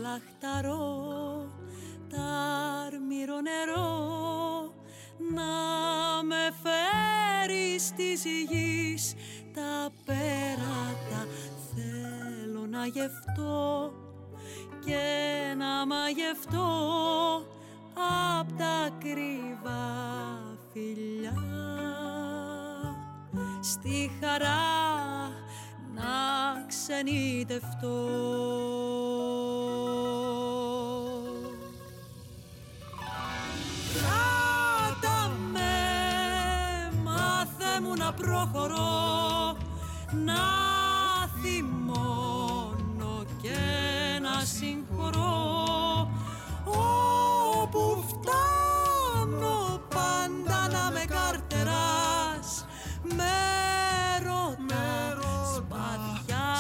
λαχταρώ τ' άρμυρο νερό να με φέρει στις γης τα πέρατα. Θέλω να γευτώ και να μαγευτώ απ' τα κρύβα φιλιά, στη χαρά να ξενιτευτώ. Κράτα με, μάθε μου να προχωρώ, να θυμώνω και να συγχωρώ. Όπου φτάνω πάντα να με καρτεράς, με ρωτάς σπαθιά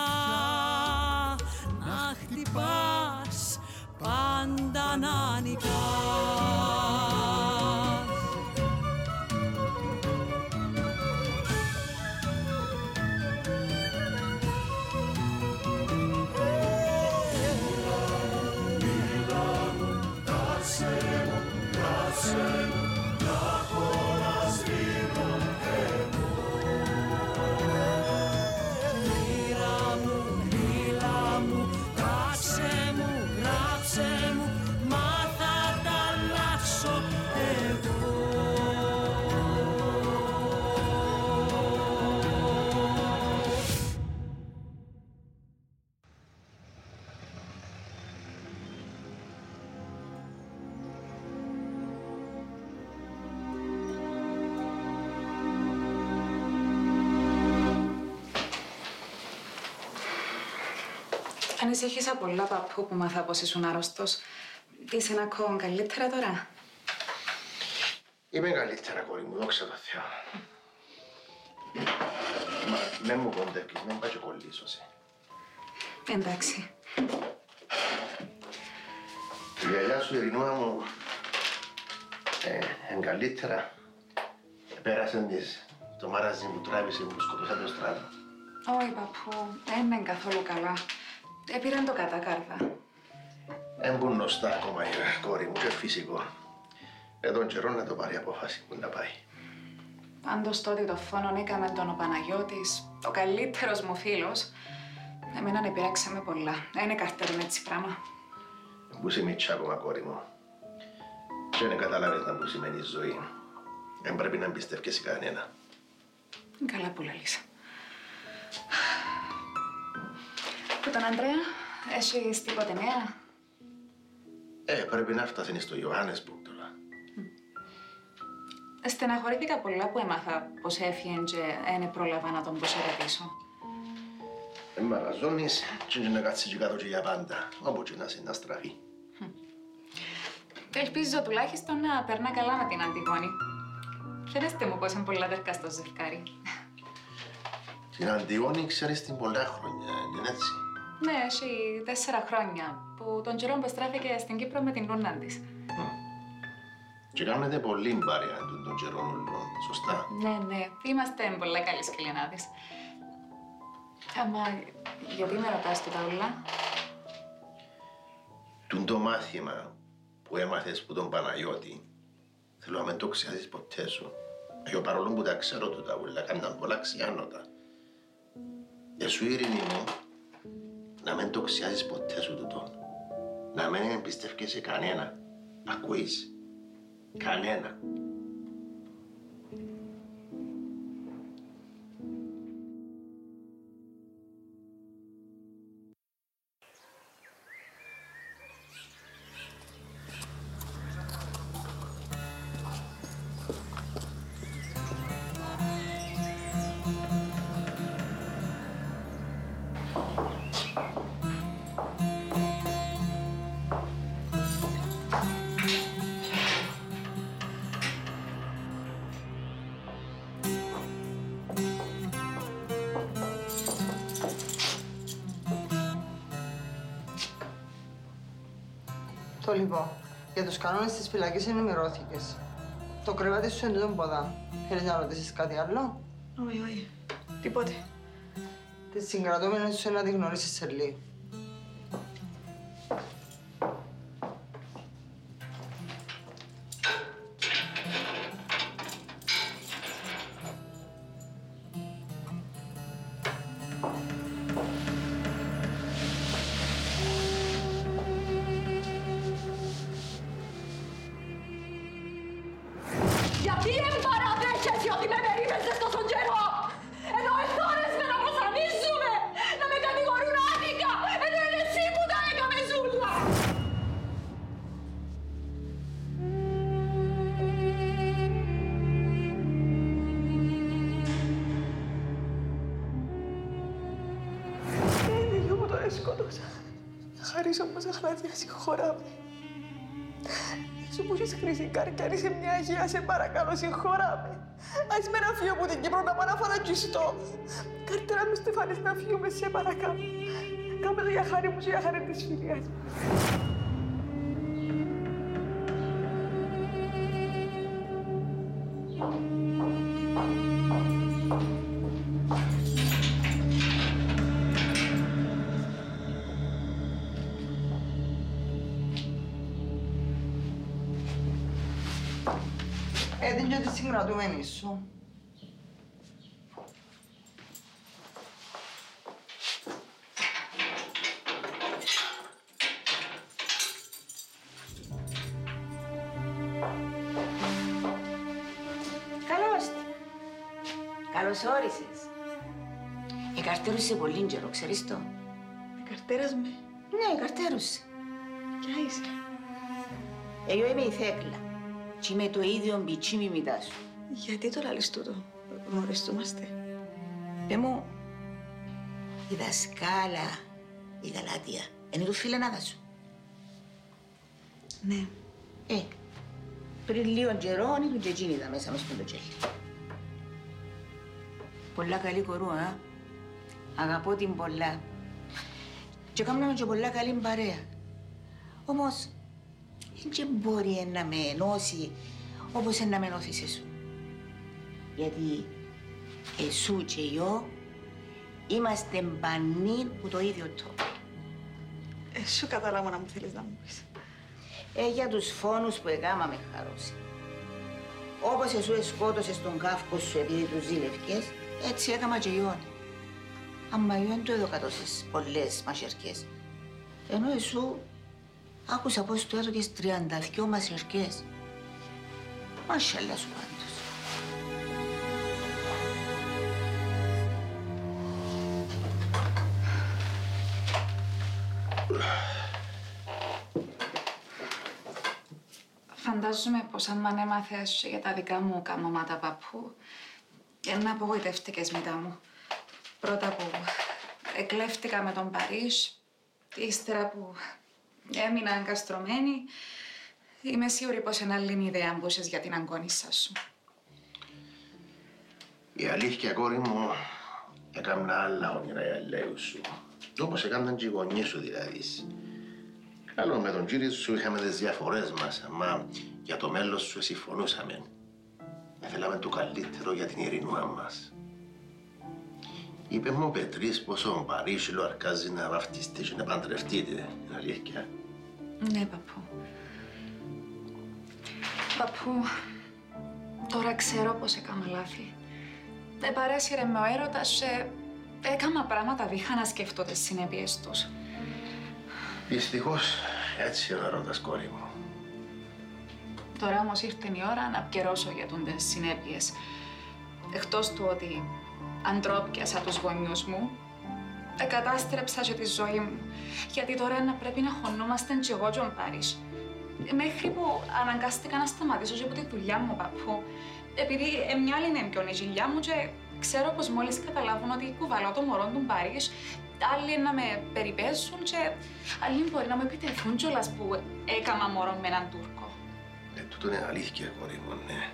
να χτυπάς, πάντα να νικάς. Ανησυχήσα πολλά, παππού, που μάθα πως ήσουν άρρωστος. Είσαι ακόμα καλύτερα τώρα? Είμαι καλύτερα, κόρη μου, δόξα τω Θεώ. Μα με μου κοντεύκεις, μην πάει και κολλήσωσαι. Εντάξει. Η γιαγιά σου, η Ειρηνούα μου, εν καλύτερα. Πέρασε της το μάραζι που τράβησε, που σκοτώσαν το στράτο. Όχι, παππού, δεν είναι καθόλου καλά. Επήραν το κατάκαρδα. Εν που γνωστά ακόμα, κόρη μου, και φυσικό. Τον καιρό να το πάρει απόφαση που να πάει. Πάντως τότε το φόνο έκαμε τον ο Παναγιώτης, ο καλύτερος μου φίλος. Εμένα επηρέαξε με πολλά. Είναι καρτερούν έτσι πράγμα. Που είσαι μητσά ακόμα, κόρη μου. Και δεν καταλάβεις να που σημαίνει ζωή. Δεν πρέπει να εμπιστεύκεσαι κανένα. Καλά που λαλείς. Που τον Ανδρέα, έχεις τίποτε νέα? Πρέπει να φτάσουν στο Johannesburg τώρα. Στεναχωρήθηκα πολλά που έμαθα πως έφυγε και δεν πρόλαβα να τον προσερωτήσω. Μαραζώνεις και να κάτσεις και κάτω και για πάντα, όπου και να σε να στραφεί. Ελπίζω τουλάχιστον να περνά καλά με την Αντιγόνη. Χαίρεστε μου πως είναι πολλά τερκά στο ζευκάρι. Την Αντιγόνη ξέρεις την πολλά χρόνια, είναι έτσι? Ναι, έχει 4 χρόνια που τον καιρό που στράφηκε στην Κύπρο με την Λούνα της. Και κάνετε πολύ παρέα τον καιρό όλων, σωστά? Ναι, είμαστε πολλά καλοί σκυλιανάδες. Άμα, γιατί με ρωτάς του τα ούλα? Τούν το μάθημα που έμαθες που τον Παναγιώτη, θέλω να μην το ξεχάσεις ποτέ σου. Εγώ παρόλο που τα ξέρω του τα ούλα, κάναν πολλά ξιάνωτα. Εσύ, Ειρήνη μου, να μην το ξεχάσεις ποτέ σου τούτο. Να μην εμπιστεύκεσαι κανένα. Ακούεις? Κανένα. Το λοιπόν, για τους κανόνες της φυλακής ενημερώθηκες. Το κρεβάτι σου είναι τούτον ποδά. Θέλεις να ρωτήσεις κάτι άλλο? Όχι, τίποτε. Τις συγκρατούμενες σου να τη γνωρίσεις σε λίγο. Γιατί εμπαραδέχεσαι ότι με περίμενες τόσο καιρό, ενώ εθώρες με να βασανίζουμε, να με κατηγορούν άδικα, ενώ είναι εσύ που τα έκαμε ζούλα. Είναι γιο μου τον σκότωσα. Χαρίσω όμως αχλάδια, συγχωρά με. Σου που έχεις χρήσει καρκιά, είσαι μια αγία, σε παρακαλώ, συγχωρά με. Ας με να φύγω από την Κύπρο να πάω να φαραγγιστώ. Καρτέρα με στεφάνεις να φύγουμε, σε παρακαλώ. Κάμε το για χάρη μου και για χάρη της φιλίας μου. Έδινε και τη συγκρατούμενη σου. Καλώς. Καλώς όρισες. Εκαρτέρουσε πολύ καιρό, ξέρεις το. Καρτέρας με. Ναι, εκαρτέρουσε. Ποια είσαι. Εγώ είμαι η Θέκλα. Και είμαι το ίδιο μπιτσί μιμητά σου. Γιατί τώρα λες τούτο. Γνωριστούμαστε. Πε μου, Η δασκάλα, η Γαλάτια, είναι του φιλενάδα σου. ναι. Πριν λίγο καιρό ήρθαν και εκείνοι εδώ μέσα μες στο τσέλι. Πολλά καλή κορού, Αγαπώ την πολλά. Και κάνουμε και πολλά καλή παρέα. Όμως, δεν μπορεί να με ενώσει όπως να με ενώσεις εσύ. Γιατί εσού και εγώ είμαστε μπανί που το ίδιο τόπο. Σου καταλάβω να μου θέλεις να μου πεις. Για τους φόνους που έκαναμε χαρώσει. Όπως εσύ σκότωσες τον Κάφκο σου επειδή τους ζήλευκες, έτσι έκαμα και εγώ. Αμα εγώ δεν του έδωκα τόσες πολλές μασιαρκές. Ενώ εσύ άκουσα πως του έδωκες 32 μασιαρκές. Μασχαλά σου πάντως. Φαντάζομαι πως αν μ' έμαθες για τα δικά μου καμώματα παππού, να απογοητεύτηκες μετά μου. Πρώτα που εκλέφτηκα με τον Παρίσ, ύστερα που έμεινα εγκαστρωμένη, είμαι σίγουρη πως είναι άλλη ιδέα μπούσες για την αγκόνισσα σου. Η αλήθεια, κόρη μου, έκανα άλλα όνειρα οι αλλαίους σου. Όπως έκαναν και οι γονείς σου δηλαδή. Καλό με τον κύριο σου είχαμε τις διαφορές μας, αλλά για το μέλλον σου συμφωνούσαμε. Θέλαμε το καλύτερο για την ειρηνούα μας. Είπε μου ο Πετρής πως ο Παρίσιλο αρκάζει να βαφτιστεί και να παντρευτείτε. Είναι αλήθεια. Ναι, παππού. Παππού, τώρα ξέρω πως έκανα λάθη. Παρέσυρε με ο έρωτας και έκανα πράγματα δίχα να σκεφτώ τις συνέπειες τους. Δυστυχώς, έτσι είναι ο έρωτας, κόρη μου. Τώρα όμως ήρθε η ώρα να πιερώσω για τις συνέπειες. Εκτός του ότι αντρόπιασα τους γονιούς μου, εκατάστρεψα και τη ζωή μου. Γιατί τώρα να πρέπει να χωνόμαστε και εγώ και ο Πάρης. Μέχρι που αναγκάστηκα να σταματήσω και από τη δουλειά μου, παππού. Επειδή μια άλλη είναι πιο η γυλιά μου και ξέρω πως μόλις καταλάβουν ότι κουβαλάω το μωρό του Πάρης, άλλοι να με περιπέζουν και άλλοι μπορεί να μου επιτεθούν κιόλας που έκαμα μωρό με έναν Τούρκο. Τούτο είναι αλήθεια, κόρη μου, ναι.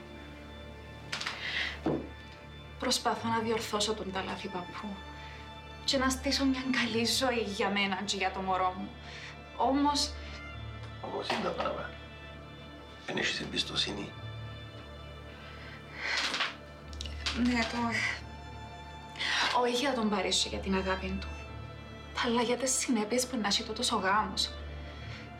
Προσπαθώ να διορθώσω τον τα λάθη, παππού, και να στήσω μια καλή ζωή για μένα και για το μωρό μου. Όμως είναι τα πράγματα. Δεν έχεις εμπιστοσύνη. Ναι, όχι για τον Παρίσι για την αγάπη του, αλλά για τις συνέπειες που να έχει τούτος ο γάμος.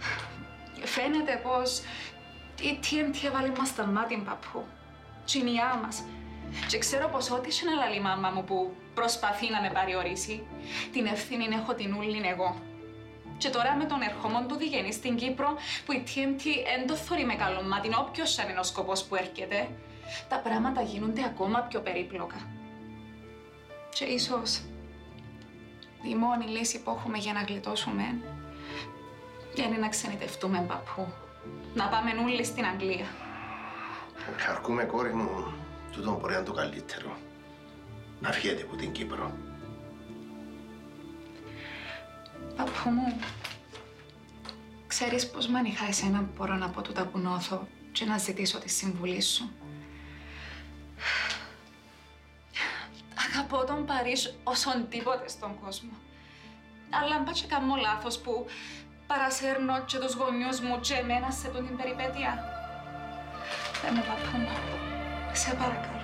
Φαίνεται πως η TNT έβαλε μας στα μάτια, παππού. Τσινιά μας. Και ξέρω πως ό,τι είχε να λαλεί η μάμα μου που προσπαθεί να με παριορίσει, την ευθύνη έχω την ούλην εγώ. Και τώρα με τον ερχόμον του διγενή στην Κύπρο, που η TNT δεν το θωρεί με καλό μάτι, όποιος είναι ο σκοπός που έρχεται, τα πράγματα γίνονται ακόμα πιο περίπλοκα. Και ίσως η μόνη λύση που έχουμε για να γλιτώσουμε είναι να ξενιτευτούμε, παππού. Να πάμε όλοι στην Αγγλία. Χαρκούμε, κόρη μου, τούτο μπορεί να είναι το καλύτερο. Να φύγετε από την Κύπρο. Παππού μου, ξέρεις πως αν είχα εσένα μπορώ να πω τούτα που νιώθω και να ζητήσω τη συμβουλή σου. Αγαπώ τον Παρίσι όσον τίποτε στον κόσμο. Αλλά αν πάω κάνω λάθος που παρασέρνω και τους γονιούς μου και εμένα σε τούτη την περιπέτεια. Δεν με, παππού μου. Σε παρακαλώ.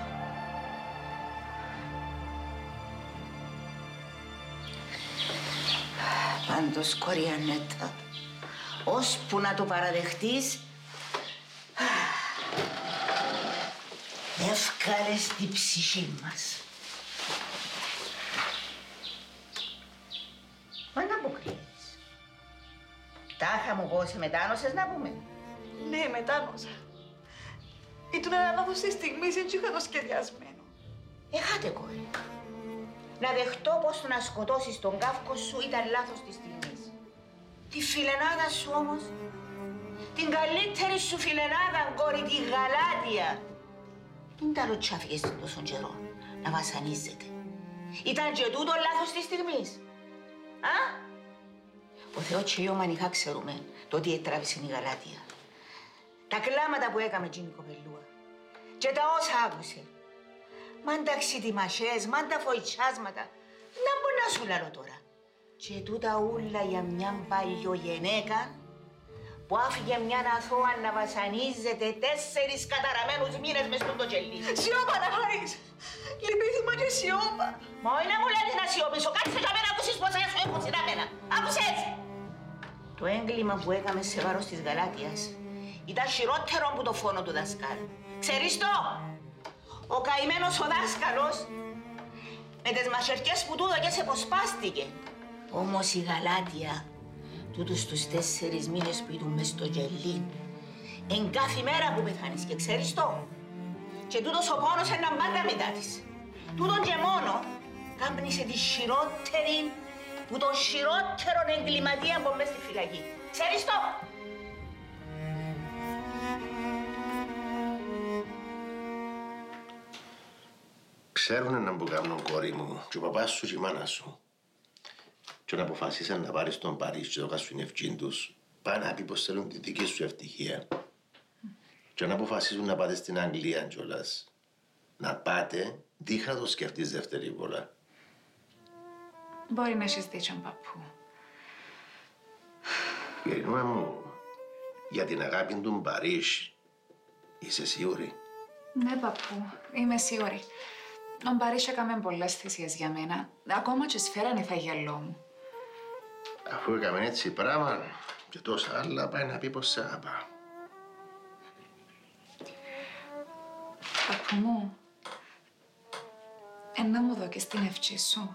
Πάντως, κόρη Ανέτα, ώσπου να το παραδεχτείς, εύκαλες την ψυχή μας. Μα να αποκλείεις. Τάχα μου πω, σε μετάνωσες να πούμε. Ναι, μετάνοσα. Ήταν ένα λάθος της στιγμής, έτσι είχα το σχεδιασμένο. Έχατε, κόρη. Να δεχτώ πως το να σκοτώσεις τον κάφκο σου ήταν λάθος της στιγμής. Τη φιλενάδα σου όμως, την καλύτερη σου φιλενάδα, κόρη, τη Γαλάτια. Μην τα ροτσάφηκες τόσο καιρό να βασανίζεται. Ήταν και τούτο λάθος της στιγμής. Α? Ο Θεός και η Ομανιχά ξέρουμε το τι έτραβησε η Γαλάτια. Τα κλάματα που έκαμε εκείνη η κοπελούα και τα όσα άκουσε. Μαν τα ξυτιμασές, μαν τα φοητσάσματα. Να μπορεί να σου λαλώ τώρα. Και τούτα ούλα για μια παλιογενέκα που άφηγε μια αθώα να βασανίζεται 4 καταραμένους μήνες μες στον το κελί. Σιώπα να χαρείς. Λυπήθημα και σιώπα. Μα όχι να μου λέτε να σιωπήσω. Κάτσε για μένα, ακούσεις πόσα σου έχουν συνάμενα. Άκουσες. Το έγκλημα που έκαμε σε βάρος της Γαλάτιας ήταν χειρότερο από το φόνο του δασκάλου. Ξέρεις το. Ο καημένος ο δάσκαλος με τις μαχαιρκές που του δώκες εποσπάστηκε. Όμως η Γαλάτια, τούτους τους 4 μήνες που ήταν μες στο γελί, εν κάθε μέρα που πεθάνεις και ξέρεις το. Και τούτος ο πόνος έναν πάντα μετά της. Τούτον και μόνο κάπνισε τη χειρότερη που τον χειρότερον εγκληματία που μες στη φυλακή. Ξέρεις το. Ξέρουνε να που κάνουν, κόρη μου, και ο παπάς σου και η μάνα σου. Και να αποφασίσαν να πάρεις τον Παρίσι και το κασουνευκήν τους, πάνε να πει πως θέλουν τη δική σου ευτυχία. Και να αποφασίσουν να πάτε στην Αγγλία κιόλας. Να πάτε, δίχα το σκεφτείς δεύτερη φορά. Μπορεί να έχεις δίκιο, παππού. Ειρηνούα μου, για την αγάπη του Παρίσι, είσαι σίγουρη? Ναι, παππού, είμαι σίγουρη. Ο Παρίσι έκαμε πολλές θυσίες για μένα. Ακόμα και σφαίρανε φαγελό μου. Αφού έκαμε έτσι πράγμα και τόσα άλλα, πάει να πει πως σε αγαπά. Παππού μου, να μου δώκεις την ευχή σου.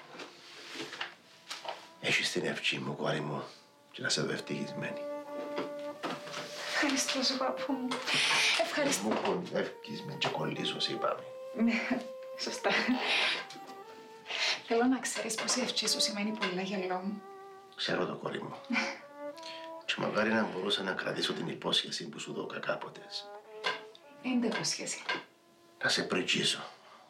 Έχεις την ευχή μου, κόρη μου, και να σε δω ευτυχισμένη. Ευχαριστώ σου, παππού μου. Ευχαριστώ. Μου κοντεύκεις με και κολλήσος, είπαμε. Σωστά. Θέλω να ξέρεις πως η ευχή σου σημαίνει πολλά γελό μου. Ξέρω το, κόρη μου. Και μακάρι να μπορούσα να κρατήσω την υπόσχεση που σου δώκα κάποτε. Είναι υπόσχεση. Να σε πρικήσω.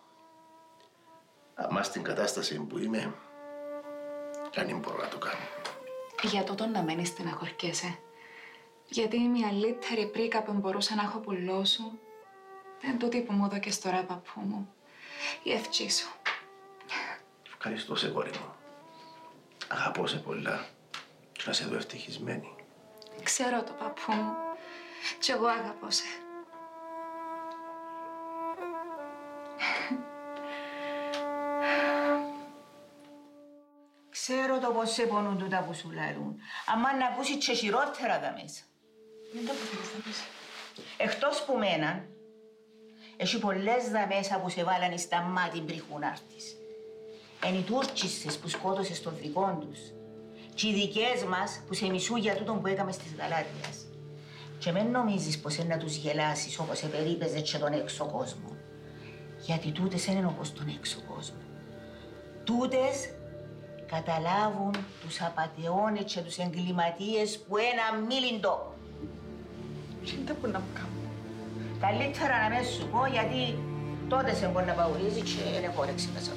Αμά στην κατάσταση που είμαι, κανεί μπορώ να το κάνω. Για τούτο να μένεις στεναχωριέσαι. Γιατί η μεγαλύτερη πρίκα που μπορούσα να έχω πουλό σου είναι τούτη που μου δώκες τώρα, παππού μου. Η ευχή σου. Ευχαριστώ σε, κόρη μου. Αγαπώ σε πολλά και να σε δω ευτυχισμένη. Ξέρω το, παππού μου. Κι εγώ αγαπώ σε. Ξέρω το πώς σε πονούν τούτα που σου λαρούν. Αμά να ακούσει και χειρότερα τα μέσα. Δεν το αποθήκες τα μέσα. Εκτός που μέναν, έχει πολλές δαμέσα που σε βάλανε στα μάτια πριν χουνάρτης. Εν οι Τούρκισσες που σκότωσες των δικών τους. Και οι δικές μας που σε μισούν για τούτον που έκαμε στις Γαλάτιας. Και μεν νομίζεις πως να τους γελάσεις όπως επερίπαιζε και τον έξω κόσμο. Γιατί τούτες είναι όπως τον έξω κόσμο. Τούτες καταλάβουν τους απατεώνες και τους εγκληματίες που ένα μίλιντο. Τι είναι τα που να μου κάνω. Καλύτερα να μην σου πω, γιατί τότε σε μπορεί να παουρίζει και δεν έχω όρεξη μέσα.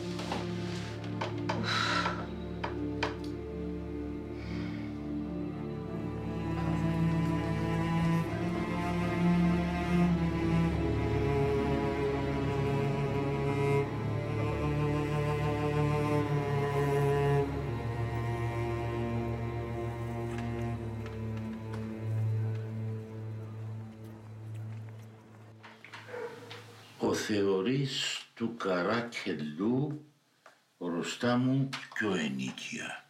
Ο Θεωρής του Καράκελου μπροστά μου πιο ενίκεια.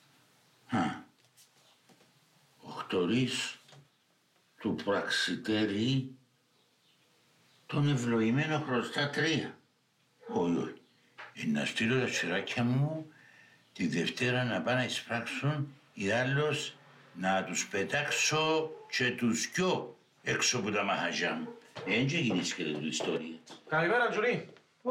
Ο Χτωρής του Πραξιτέρη τον ευλογημένο χρωστά 3. Όχι. Να στείλω τα τσιράκια μου τη Δευτέρα να πάνε να εισπράξουν ή άλλως να τους πετάξω και τους δυο έξω από τα μαχαζιά μου. Δεν γίνεις και την ιστορία. Καλημέρα, Τζουρί. Ω,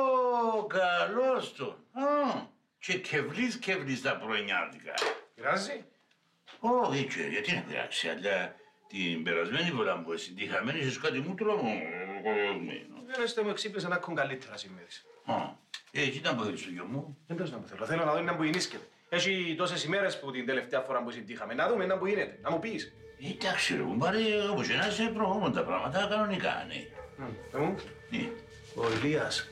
καλώς τον. Και κευλείς τα πρωινιάτικα. Πειράζει? Όχι, γιατί να πειράξει, αλλά την περασμένη φορά που συντύχαμε είχες κάτι μούτρο κοριασμένο. Δεν έστε μου εξύπνησα να έχουν καλύτερα σημείες. Έτσι ήταν που θέλεις το γιο μου. Δεν πες να μου θέλω. Θέλω να δω ένα που γεννήσκεται. Έχει τόσες ημέρες που την τελευταία φορά που συντύχαμε. Να δούμε ένα που γίνεται. Να μου πεις. Εντάξει ρε κουμπάρε, όπως και να σε προχωρούν τα πράγματα κανονικά, ναι. Μου. Ναι. Ο Ηλίας.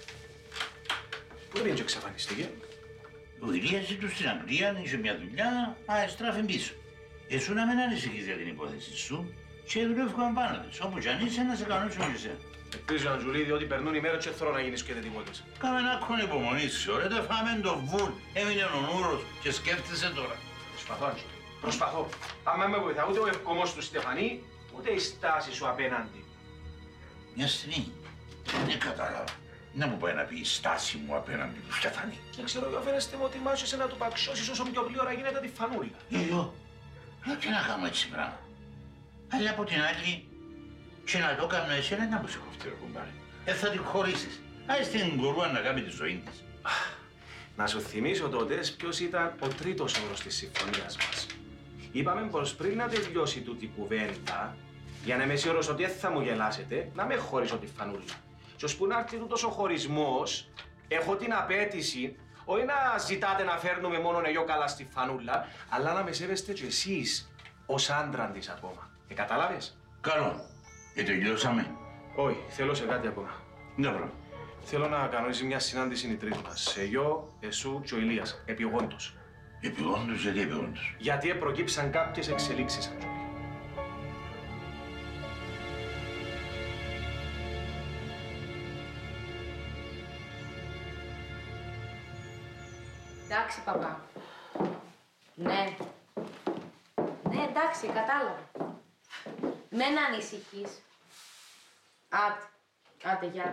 Πού είναι και εξαφανίστηκε? Ο Ηλίας ήταν στην Αγγλία, είχε μια δουλειά, στράφει πίσω. Εσύ να μην ανησυχείς για την υπόθεση σου και δουλεύουμε πάνω της. Όπου κι αν είσαι να σε κανονίσουμε και εσένα. Ελπίζω, Αντζουλή, διότι περνούν οι μέρες και θέλω να γίνεις και τίποτες. Κάμε να έχουν υπομονή σου, ρε, δεν φάμε το βουλ, έμεινε ο Νούρος και σκέφτεσαι τώρα. Προσπαθώ, Αντζουλή. Προσπαθώ. Άμα με βοηθά ούτε ο ευκομός του Στεφανή, ούτε η στάση σου απέναντι. Μια στιγμή, δεν κατάλαβα. Να μου πάει να πει η στάση μου απέναντι του Στεφανή. Δεν ξέρω, εγώ φαίνεστε μου ότι μάχεσαι να του παξιώσεις όσο πιο γλύωρα γίνεται τη φανούλα. Εγώ, τι να κάνω έτσι πράγμα. Αλλά από την άλλη, και να το κάνω εσένα να μου σε κοφτεί, ρε κουμπάρε. Θα την χωρίσεις. Άσε την κορούα να κάνει τη ζωή της. Να σου θυμίσω τότε ποιος ήταν ο τρίτος όρος της συμφωνίας μας. Είπαμε πως πριν να τελειώσει τούτη κουβέντα, για να είμαι σίγουρος ότι δεν θα μου γελάσετε, να με χωρίσω τη φανούλα. Και ώσπου να έρθει τούτος ο χωρισμός, έχω την απέτηση όχι να ζητάτε να φέρνουμε μόνο εγώ καλά στη φανούλα, αλλά να με σέβεστε κι εσείς ως άντραν της ακόμα. Κατάλαβες? Καλό. Τελειώσαμε. Όχι, θέλω σε κάτι ακόμα. Ναι, μπρο. Θέλω να κανονίσει μια συνάντηση η τρίτη μας. Εγώ, εσού και ο Ηλίας. Επιγόντως. Επιγόντως, γιατί επιγόντως? Γιατί προκύψαν κάποιες εξελίξεις, Αντζούλη. Εντάξει, παπά. Ναι. Ναι, εντάξει, κατάλαβα. Μην ανησυχείς. Άντε, γεια.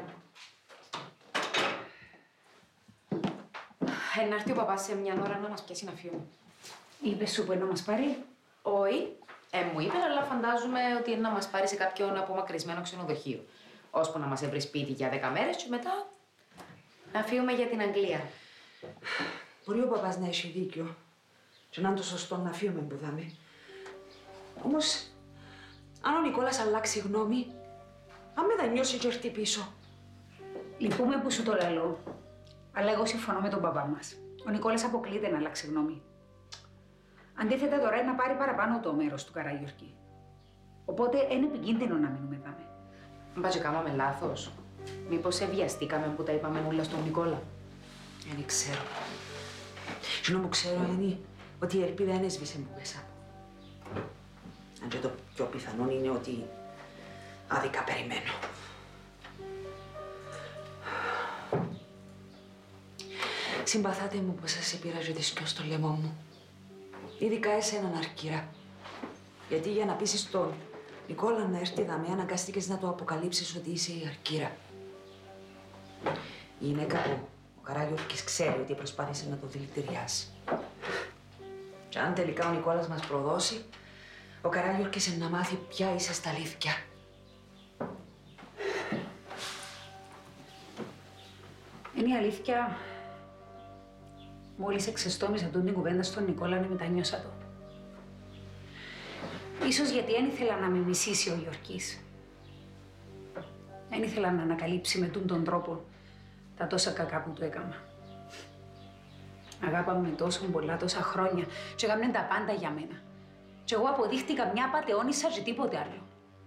Να έρθει ο παπάς σε μια ώρα να μας πιάσει να φύγουμε. Είπε σου που είναι να μας πάρει? Όχι. Μου είπε, αλλά φαντάζομαι ότι είναι να μας πάρει σε κάποιον απομακρυσμένο ξενοδοχείο. Ώσπου να μας έβρει σπίτι για 10 μέρες και μετά να φύγουμε για την Αγγλία. Μπορεί ο παπάς να έχει δίκιο και να είναι το σωστό να φύγουμε που δάμε. Όμως, αν ο Νικόλας αλλάξει γνώμη, αν μετανιώσει και έρθει πίσω. Λυπούμε που σου το λαλώ, αλλά εγώ συμφωνώ με τον παπά μας. Ο Νικόλας αποκλείται να αλλάξει γνώμη. Αντίθετα, τώρα είναι να πάρει παραπάνω το μέρος του Καραγιορκή. Οπότε είναι επικίνδυνο να μείνουμε δάμε. Μπα και κάμαμε λάθος. Μήπως βιαστήκαμε που τα είπαμε όλα στον Νικόλα. Δεν ξέρω. Εκείνο που ξέρω είναι ότι η ελπίδα δεν έσβησε μου μέσα. Αν και το πιο πιθανό είναι ότι άδικα περιμένω. Συμπαθάτε μου που σας επήραζε τη σκιό στο λαιμό μου. Ειδικά εσέναν, Αρκύρα. Γιατί για να πείσεις τον Νικόλα να έρθει δαμέ, αναγκάστηκες να του αποκαλύψεις ότι είσαι η Αρκύρα. Η γυναίκα που ο Καράγιορκης ξέρει ότι προσπάθησε να το δηλητηριάσει. Και αν τελικά ο Νικόλας μας προδώσει, ο Καράγιορκης να μάθει ποια είσαι στα αλήθεια. Είναι η αλήθεια. Μόλις εξεστόμησα την κουβέντα στον Νικόλα, να μετανιώσα το. Ίσως γιατί δεν ήθελα να με μισήσει ο Γιορκής. Δεν ήθελα να ανακαλύψει με τον τρόπο τα τόσα κακά που του έκανα. Αγάπαμε τόσο πολλά, τόσα χρόνια και έκαναν τα πάντα για μένα. Και εγώ αποδείχτηκα μια απατεώνισσα και τίποτε άλλο.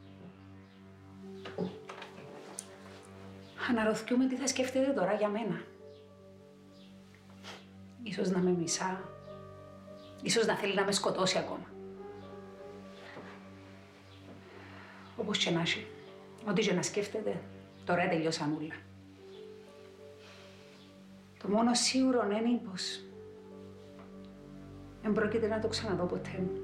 Αναρωτιούμαι τι θα σκέφτεται τώρα για μένα. Ίσως να με μισά. Ίσως να θέλει να με σκοτώσει ακόμα. Όπως και να έχει. Ό,τι και να σκέφτεται, τώρα τελειώσαν όλα. Το μόνο σίγουρο είναι πως δεν πρόκειται να το ξαναδώ ποτέ μου.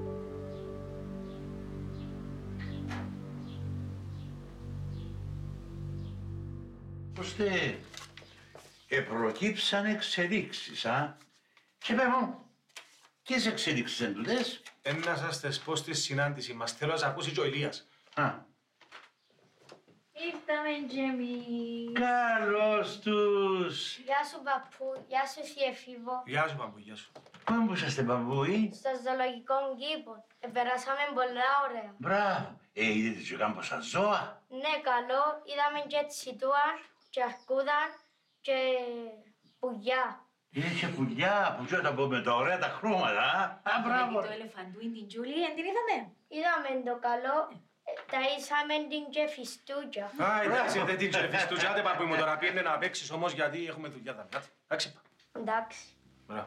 Ώστε προκύψαν εξελίξεις, α. Και πέ μου, ποιες εξελίξεις εν τούτες? Να σας τις πω στη συνάντηση μας. Θέλω να σας ακούσει και ο Ηλίας. Ήρθαμε και εμείς. Καλώς τους. Γεια σου παππού, γεια σου Εφήβο. Γεια σου παππού, γεια σου. Πού είσαστε παππούι? Στο ζωολογικό κήπο. Περάσαμε πολλά ωραία. Μπράβο. Είδατε και κάμποσα ζώα? Ναι, καλό. Είδαμε και τσιτούαν, και αρκούδα και πουλιά. Είναι και πουλιά με τα ωραία τα χρώματα, α. Μπράβο. Το ελεφαντούιν την Τζούλη, δεν την είδαμε. Είδαμε το καλό. Τα είσαμε την και φιστούκια. Εντάξει, δεν την και φιστούκια. Άντε παππού μου τώρα πήγαινε να παίξεις όμως γιατί έχουμε δουλειά τα μάτια. Εντάξει. Μπράβο.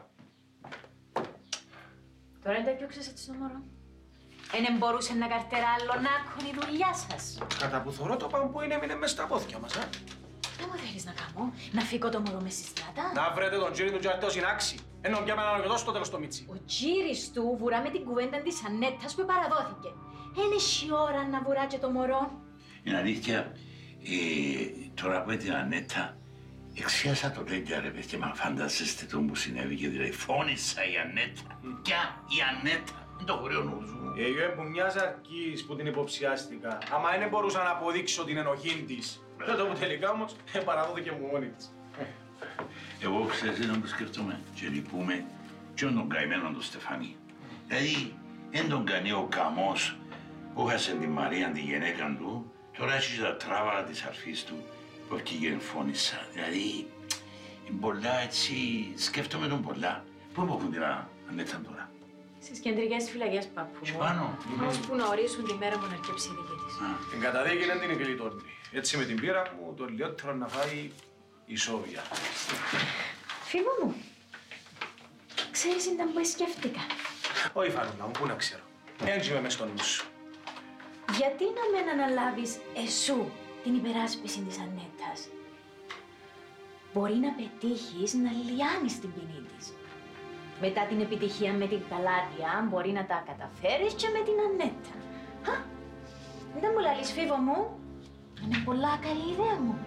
Τώρα δεν τα έτσι στο μωρό. Δεν μπορούσε να καρτέρα άλλο να έχουν η δουλειά σας. Κατά που θωρώ το παμπού είναι έμεινε μες στα πόθηκια μας, Δεν μου θέλεις να κάνω, να φύγω το μωρό μες στη στράτα. Να βρείτε τον τζίρι του και αρτέω συνάξει. Ενώ πια με αναλογητώ στο τέλος το μίτσι. Ο τζίρις του βουρά με την κουβέντα της Ανέτας που παραδόθηκε. Εν έχει ώρα να βουρά και το μωρό. Είναι αλήθεια, τώρα που την Ανέτα, εξιάσα το τέτοια ρε παιδιά, μα φαντάζεστε το που συνέβη και δηλαδή φώνησα η Ανέτα. Ποια η Ανέτα, δεν το χωρεί ο νους μου. Εγώ που μιας αρκής που την υποψιάστηκα, άμα δεν μπορούσα να αποδείξω την ενοχή της, τότε που τελικά όμως παραδόθηκε μου μόνη της. Εγώ ξέρεις να το σκεφτούμε και λυπούμε και τον καημένο τον Στεφανή. Δηλαδή, δεν τον κάνει ο καμός που έχασε την Μαρία, τη γυναίκα του, τώρα έχει τα τράβαλα της αρφής του που ευκήγε φώνησα. Δηλαδή, πολλά έτσι, σκέφτομαι τον πολλά. Πού έχουν την Ανέτα τώρα? Στις κεντρικές φυλακές παππού. Και πάνω. Ώσπου να ορίσουν τη μέρα που να αρκέψει η δική της. Την καταδίκη δεν την εκλειτώνει. Έτσι με την πείρα μου, το λιότερο να φάει ισόβια. Φίλο μου, ξέρεις ήταν που σκέφτηκα. Όχι Φανούλα μου, πού να ξέρω. Έτσι είμαι μες στο νου σου. Γιατί να μην αναλάβεις εσού την υπεράσπιση της Ανέτας. Μπορεί να πετύχεις να λιάνεις την ποινή της. Μετά την επιτυχία με την Καλάτια, μπορεί να τα καταφέρεις και με την Ανέτα. Δεν μου λαλείς, Φίβο μου. Είναι πολλά καλή ιδέα μου.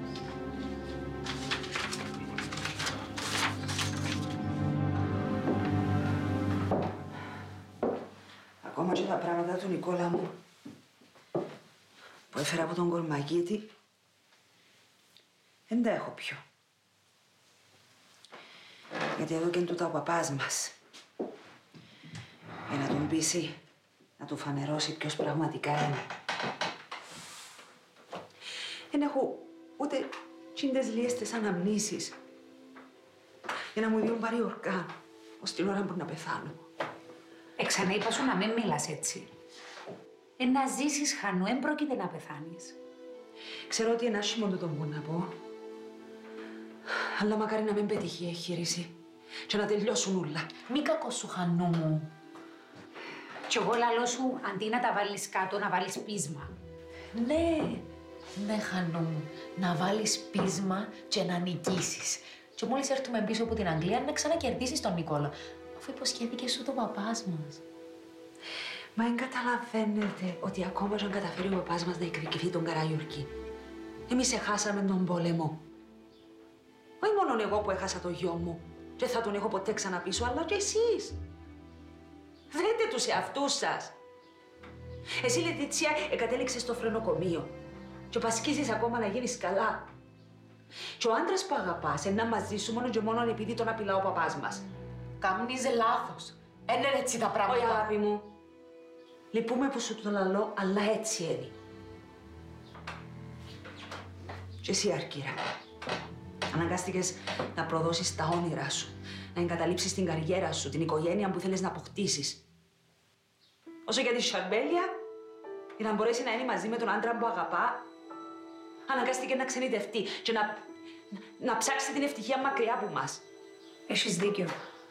Ακόμα και τα πράγματα του Νικόλα μου που έφερα από τον Κορμακίτη δεν τα έχω πιο. Γιατί εδώ και είναι τούτα ο παπάς μας. Για να τον πείσει, να του φανερώσει ποιος πραγματικά είναι. Δεν έχω ούτε τσίντες λίεστες αναμνήσεις για να μου διούν πάρει ορκά ως την ώρα που να πεθάνω. Ξαναείπα σου να μην μιλάς έτσι. Να ζήσεις, Χανού, εν πρόκειται να πεθάνεις. Ξέρω ότι είναι άσχημο το που να πω, αλλά μακάρι να μην πετύχει η εγχείρηση και να τελειώσουν όλα. Μη κακό σου, Χανού μου. Κι εγώ λαλώ σου, αντί να τα βάλεις κάτω, να βάλεις πείσμα. Ναι, Χανού μου, να βάλεις πείσμα και να νικήσεις. Και μόλις έρθουμε πίσω από την Αγγλία να ξανακερδίσεις τον Νικόλα, αφού υποσχέθηκε σου το παπάς μας. Μα εν καταλαβαίνετε ότι ακόμα και αν καταφέρει ο παπάς μας να εκδικηθεί τον Καραγιορκή, εμείς έχασαμε τον πόλεμο. Όχι μόνο εγώ που έχασα το γιο μου και θα τον έχω ποτέ ξαναπίσω, αλλά και εσείς. Βρείτε τους εαυτούς σας. Εσύ, Λετίτσια, εκατέληξες στο φρενοκομείο και πασκίζεις ακόμα να γίνεις καλά. Και ο άντρας που αγαπάς είναι μαζί σου μόνο και μόνο επειδή τον απειλά ο παπάς μας. Κάμνεις λάθος. Είναι έτσι τα πράγματα. Όχι, αγάπη μου. Λυπούμε που σου το λαλώ, αλλά έτσι είναι. Και εσύ, Αρκύρα, αναγκάστηκες να προδώσεις τα όνειρά σου, να εγκαταλείψεις την καριέρα σου, την οικογένεια που θέλεις να αποκτήσεις. Όσο για τη Σαρμπέλια, για να μπορέσει να είναι μαζί με τον άντρα που αγαπά, αναγκάστηκε να ξενιτευτεί και να ψάξει την ευτυχία μακριά από μας. Έχεις δίκιο.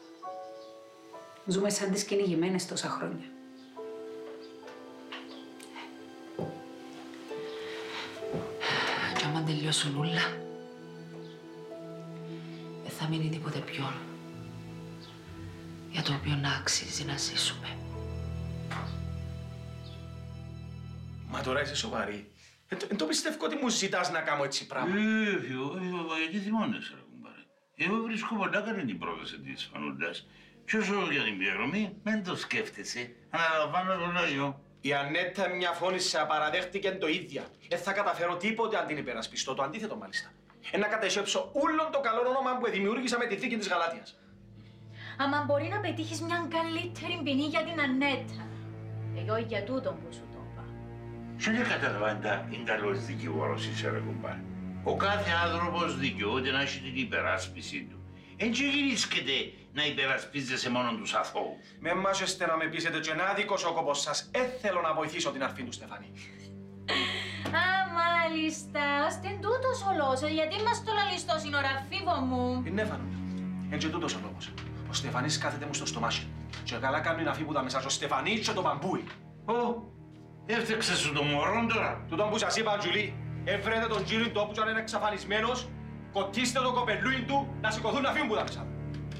Ζούμε σαν τις κυνηγημένες τόσα χρόνια. Κι άμα τελειώσουν όλα, δεν θα μείνει τίποτε πιο για το οποίο να αξίζει να ζήσουμε. Μα τώρα είσαι σοβαρή. Εν το πιστεύω ότι μου ζητάς να κάνω έτσι πράγμα. Γιατί θυμώνεσαι, ρε κουμπάρε. Εγώ βρίσκω πολλά καλή την πρόταση της Φανούντας. Και όσο για την πληρωμή, μην το σκέφτεσαι. Αναλαμβάνω το λόγιο. Η Ανέτα μια φώνησε απαραδέχτηκε το ίδια. Δεν θα καταφέρω τίποτε αν την υπερασπιστώ. Το αντίθετο μάλιστα. Να κατασχέψω όλον το καλό όνομα που δημιούργησα με τη θήκη της Γαλάτιας. Άμα μπορεί να πετύχεις μια καλύτερη ποινή για την Ανέτα. Εγώ για τούτον που σου το είπα. Σε δεν καταλαβαίνετε, είναι καλός δικηγόρος είσαι, ρε κουμπάρε. Ο κάθε άνθρωπος δικαιούται να έχει την υπεράσπιση του. Εν και γυρίσκεται να υπερασπίζεσαι μόνο τους αθώους. Με μάσεστε να με πείσετε και να άδικος ο κόπος σας. Έθελω να βοηθήσω την αρφή του Στεφανή. Α, μάλιστα. Ώστε τούτος ο λόγος. Γιατί μας το λαλείς τόση ώρα, φίβο μου. Είναι Φανούντα. Εν και τούτος ο λόγος. Ο Στεφανής κάθεται μου στο στομάχι. Και καλά κάνει να φύγουν τα μέσα ο Στεφανή και το μπαμπούι. Έφτιαξε σου το μωρόν τώρα. Τούτον που σας είπα, Τζουλί. Έβρετε τον κύριον του όπου κι αν είναι εξαφανισμένος. Κοτίστε το κοπελούιν του να σηκωθούν να φύγουν που τα μέσα.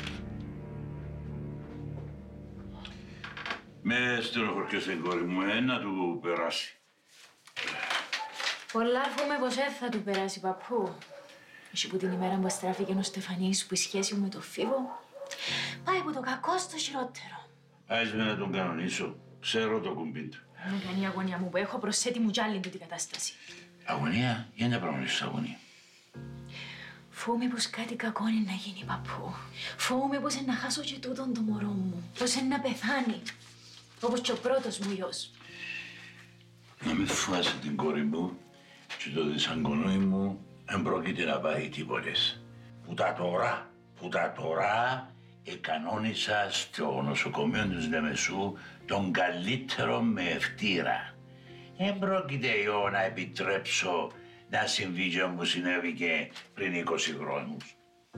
Με στενοχωρκές την κόρη μου, να του περάσει. Πολλά αρφούμε πως θα του περάσει, παππού. Εσύ που την ημέρα που στράφηκε ο Στεφανής που η σχέση μου με το φίβο, πάει από το κακό στο χειρότερο. Άις με να τον κανονίσω. Ξέρω το κουμπί του. Με κάνει η αγωνία μου που έχω προσθέτει μου κι άλλη την κατάσταση. Αγωνία, για να πραγματίσεις αγωνία. Φοβούμαι πως κάτι κακό είναι να γίνει, παππού. Φοβούμαι πως είναι να χάσω και τούτον το μωρό μου. Πως είναι να πεθάνει. Όπως και ο πρώτος μου γιος. Να μην φοβάσαι την κόρη μου και το δυσαγκονόι μου δεν πρόκειται να πάει τίποτες. Που τα τώρα εκανόνισα στο νοσοκομείο της Λεμεσού τον καλύτερο με ευτήρα. Δεν πρόκειται εγώ να επιτρέψω να συμβεί και όπως συνέβηκε πριν 20 χρόνους.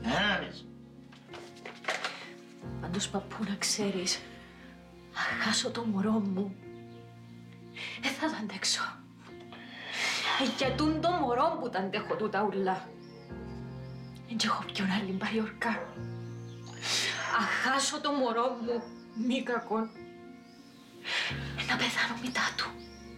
Πάντως, παππού, να ξέρεις, αν χάσω το μωρό μου, δεν θα το αντέξω. Για τούν το μωρό που τα αντέχω τούτα ούλα. Εν κι έχω ποιον άλλη παριορκά. Αν χάσω το μωρό μου, μη κακόν, να πεθάνω μετά του.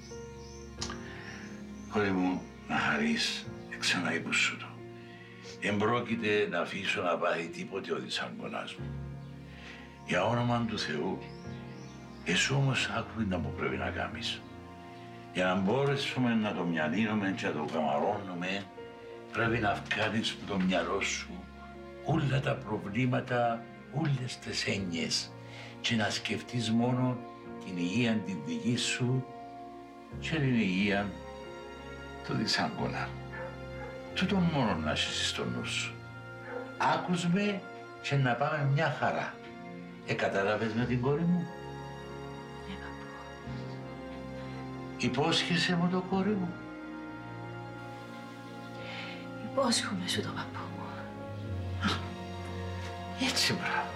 Κόρη μου, να χαρείς, ξαναείπου σου το. Εν πρόκειται να αφήσω να πάει τίποτε ο δυσάγκωνας μου. Για όνομα του Θεού, εσύ όμως άκουε να που πρέπει να κάνεις. Για να μπορέσουμε να το μυαλίνουμε και να το καμαρώνουμε, πρέπει να βγάλεις από το μυαλό σου όλα τα προβλήματα, όλες τις έννοιες και να σκεφτείς μόνο την υγεία την δική σου και την υγεία του δυσάγκωνα. Τούτον μόνο να έχεις στο νου σου. Άκους με και να πάμε μια χαρά. Κατάλαβες με την κόρη μου? Ναι, παππού. Υπόσχεσαι μου το κόρη μου? Υπόσχομαι σου το παππού μου. Έτσι, μπράβο.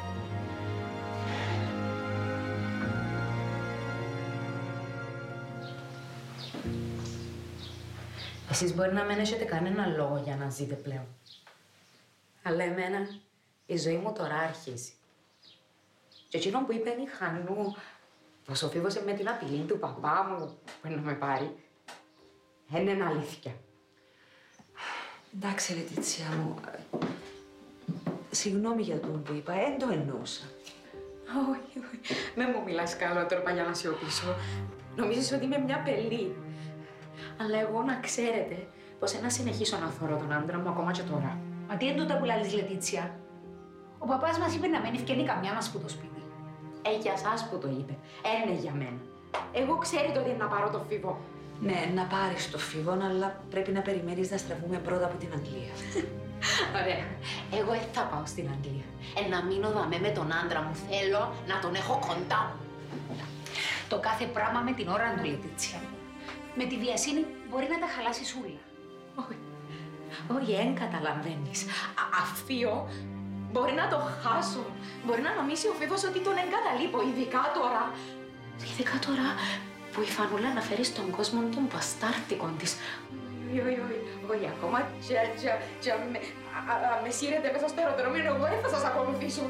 Εσείς μπορεί να μην έχετε κανένα λόγο για να ζείτε πλέον. Αλλά εμένα η ζωή μου τώρα αρχίζει. Και εκείνο που είπε η Χανού, πως ο Φίβος με την απειλή του παπά μου που να με πάρει, είναι αλήθεια. Εντάξει, Λετίτσια μου, συγγνώμη για τον που είπα, δεν το εννοούσα. Όχι, δεν μου μιλάς καλό τρόπο για να σιωπήσω. Νομίζεις ότι είμαι μια πελή. Αλλά εγώ να ξέρετε πως να συνεχίσω να θωρώ τον άντρα μου ακόμα και τώρα. Μα τι είναι τούτα που λάλλεις, Λετίτσια? Ο παπάς μας είπε να μην ευκαινεί καμιά μας που το σπίτι. Για σας που το είπε, είναι για μένα. Εγώ ξέρετε ότι είναι να πάρω το Φίβο. Ναι, να πάρεις το Φίβο, αλλά πρέπει να περιμένεις να στραφούμε πρώτα από την Αγγλία. Ωραία. Εγώ δεν θα πάω στην Αγγλία. Να μείνω δαμέ με τον άντρα μου. Θέλω να τον έχω κοντά μου. Το κάθε πράγμα με την ώρα του, Λετίτσια. Με τη βιασύνη μπορεί να τα χαλάσει όλα. Όχι, δεν καταλαβαίνεις. Αφίο μπορεί να το χάσω. Μπορεί να νομίσει ο Φίβος ότι τον εγκαταλείπω, ειδικά τώρα. Ειδικά τώρα που η Φανούλα αναφέρει στον κόσμο των μπαστάρτικων της. Όχι, ακόμα και με σύρετε μέσα στο αεροδρόμιο, εγώ δεν θα σας ακολουθήσω.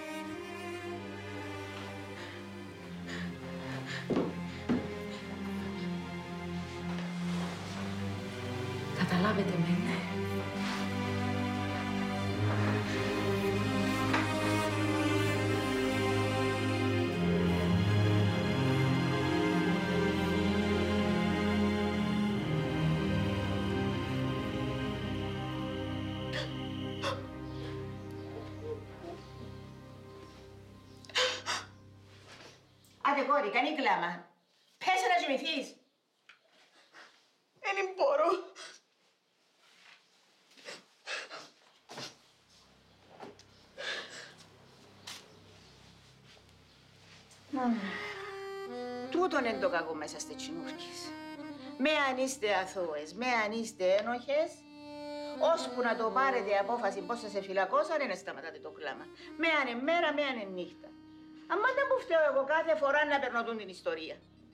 Καταλάβετε με, ναι. Άντε κόρη, κάνει κλάμα. Πέσε να κοιμηθείς. Δεν μπορώ. Τούτον είναι το κακό μέσα στις τσινούρκες. Με αν είστε αθώες, με αν είστε ένοχες, ώσπου να το πάρετε η απόφαση πώς θα σε φυλακώσαν, δεν σταματάτε το κλάμα. Με αν είναι μέρα, με αν είναι νύχτα. Αμά δεν μου φταίω εγώ κάθε φορά να περνωτούν την ιστορία.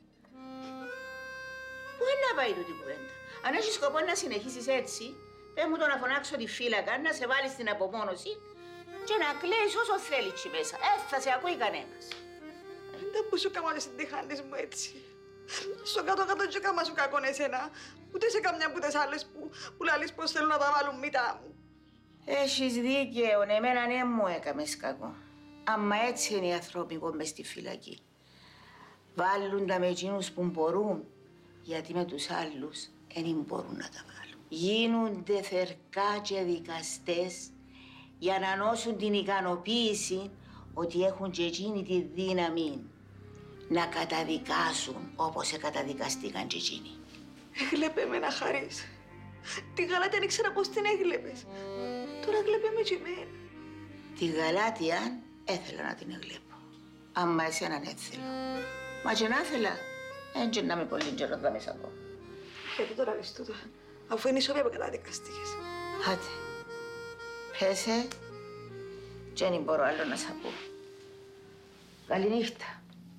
Πού είναι να πάει τούτη κουβέντα? Αν έχεις σκοπό να συνεχίσεις έτσι, πες μου το να φωνάξω τη φύλακα, να σε βάλεις στην απομόνωση και να κλαίεις όσο θέλεις εκεί μέσα. Θα σε ακούει κανένας. Δεν που σου κάμανε στην τυχάνης μου έτσι. Στο κάτω-κάτω και κάμα σου κακόν εσένα. Ούτε σε καμιά από τις άλλες που λαλείς πως θέλουν να τα βάλουν μύτα μου. Έχεις δίκαιο, εμένα ναι μου έκαμες κακό. Αμα έτσι είναι οι άνθρωποι που μες στη φυλακή. Βάλουν τα με εκείνους που μπορούν, γιατί με τους άλλους δεν μπορούν να τα βάλουν. Γίνονται θερκά και δικαστές για να νόσουν την ικανοποίηση ότι έχουν και εκείνη τη δύναμη να καταδικάσουν όπως καταδικαστήκαν και εκείνοι. Έγλεπε με να χαρείς. Τη Γαλάτια δεν ήξερα πώς την έγλεπες. Τώρα έγλεπε με και εμένα. Τη Γαλάτια έθελα να την εγλέπω. Άμα εσέναν έθελα. Μα και να ήθελα, έτσι να είμαι πολύ καιρό θα μέσα από. Γιατί τώρα λες τούτα, αφού είναι η σοβία που καταδικαστήκες. Άντε, πέσε και δεν μπορώ άλλο να σ' πω. Καληνύχτα.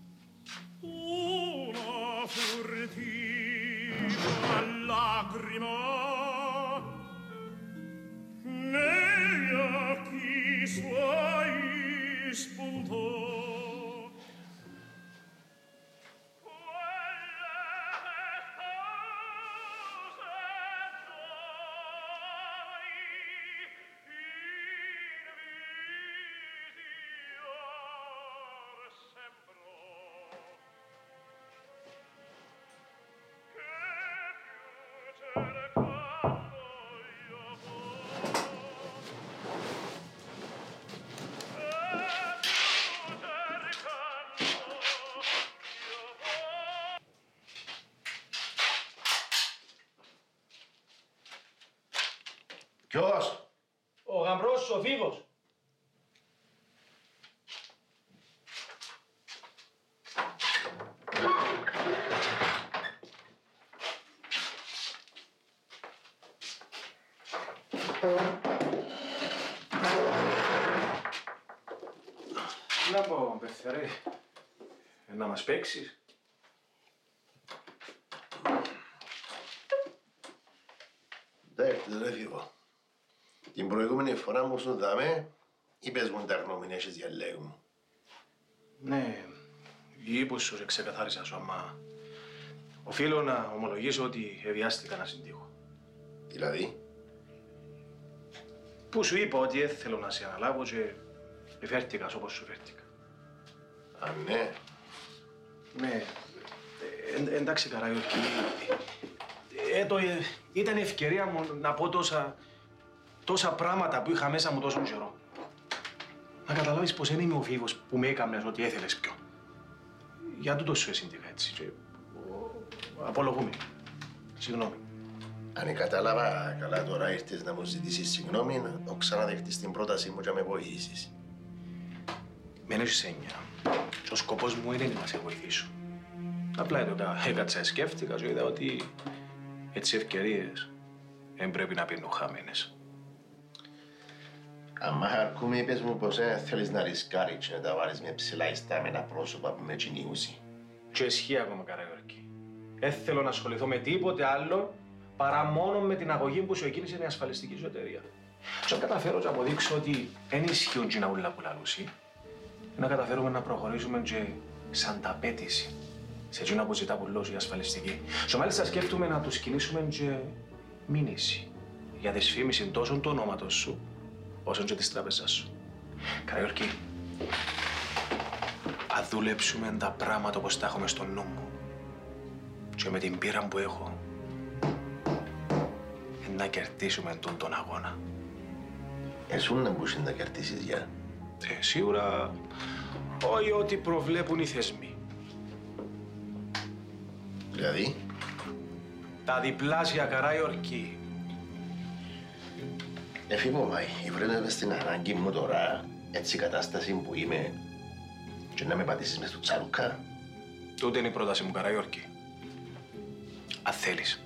Una furtiva lacrima negli occhi suoi spuntò. Ποιος? Ο γαμπρός ο Φίβος. Να πω, Πεθερέ, να μας παίξεις. Δεν έφυγω. Την προηγούμενη φορά μου σου δάμε, είπες μου τα γνώμη έχεις για λέει μου. Ναι, είπους σου ξεκαθάρισα σου, αλλά οφείλω να ομολογήσω ότι εβιάστηκα να συντύχω. Δηλαδή? Που σου είπα ότι θέλω να σε αναλάβω και εφέρθηκα όπως σου φέρθηκα. Α, ναι. Ναι. Εντάξει, Καραγιώργη. Ήταν η ευκαιρία μου να πω τόσα πράγματα που είχα μέσα μου τόσο καιρό. Να καταλάβεις πως δεν είμαι ο Φίβος που με έκαμνες ότι έθελες πιο. Για τούτο σου εσύντηκα έτσι και απολογούμε. Συγγνώμη. Αν κατάλαβα καλά τώρα ήρθες να μου ζητήσεις συγγνώμη, να ξαναδεχτείς την πρόταση μου και να με βοηθήσεις. Μεν έχεις έννοια. Και ο σκοπός μου είναι να σε βοηθήσω. Απλά εδώ έκατσα, σκέφτηκα και είδα ότι έτσι ευκαιρίες δεν πρέπει να πίνουν χαμένες. Αμά Χαρκούμη είπες μου πως θέλεις να ρισκάρεις και να τα βάλεις με ψηλά ιστάμενα πρόσωπα που με κυνηγούσι. Και ισχύει ακόμα, Καραγιώργη. Δεν θέλω να ασχοληθώ με τίποτε άλλο παρά μόνο με την αγωγή που σου εκκίνησε η ασφαλιστική σου εταιρεία. Και αν καταφέρω να αποδείξω ότι δεν ισχύουν και ούλα που λαλούσι, να καταφέρουμε να προχωρήσουμε και σαν ταπέτηση σε εκείνα που ζητά πουλός η ασφαλιστική. Και μάλιστα σκέφτομαι να τους κινήσουμε και μήνυση για δυσφήμιση τόσο του ονόματος σου, όσο και της τράπεζας σου. Καραγιώργη, αν δουλέψουμε τα πράγματα όπως τα έχουμε στο νου μου και με την πείρα που έχω, να κερδίσουμε τον αγώνα. Εσούν να μπορείς να κερδίσεις για. Σίγουρα όχι ό,τι προβλέπουν οι θεσμοί. Δηλαδή? Τα διπλάσια, Καραγιώργη. Εφήμω, Μάη, βρέτε στην ανάγκη μου τώρα, έτσι η κατάσταση που είμαι, και να με πατήσεις μες στο τσαλουκά. Τούτη είναι η πρόταση μου, Καραγιώργη. Αν θέλεις.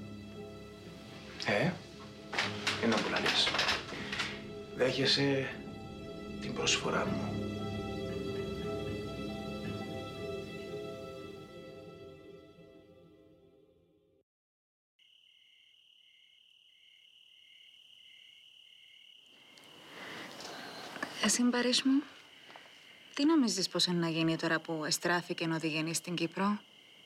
Είναι που λαλείς. Δέχεσαι την προσφορά μου. Εσύ, Μπαρίς μου, τι νομίζεις πως είναι να γίνει τώρα που εστράφηκε ο Διγενής στην Κύπρο?